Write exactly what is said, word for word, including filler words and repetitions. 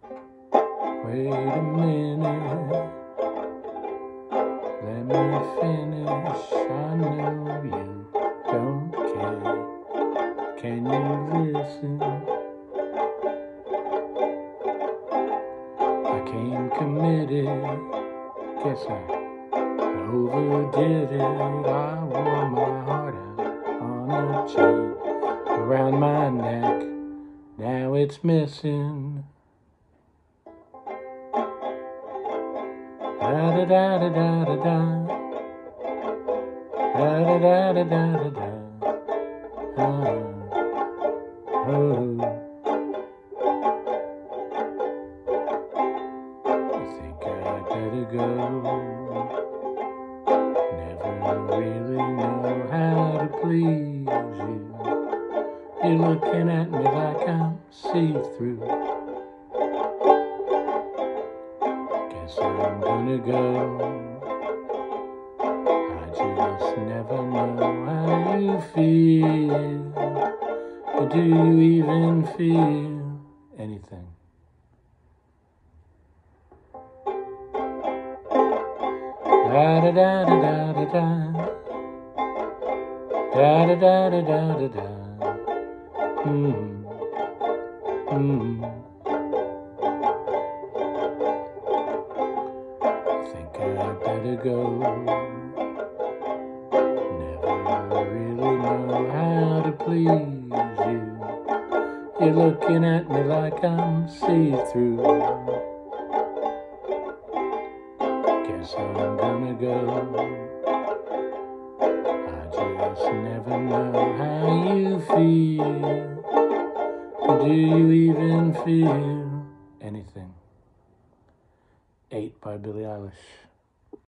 Wait a minute, let me finish. I know you don't care. Can you listen? I came committed, guess I overdid it. I wore my heart out on a chain around my neck. Now it's missing. Da da da da da da da. Da da da da da da da. Oh. Oh. I think I'd better go. Never really know how to please you. You're looking at me like I'm see-through. Guess I'm gonna go. I just never know how you feel. Or do you even feel anything? Da da da da da da da. Da da da da da da da. Hmm. Hmm. I think I'd better go. Never really know how to please you. You're looking at me like I'm see-through. Guess I'm gonna go. I just never know how you feel. Or do you even feel anything? Eight by Billie Eilish.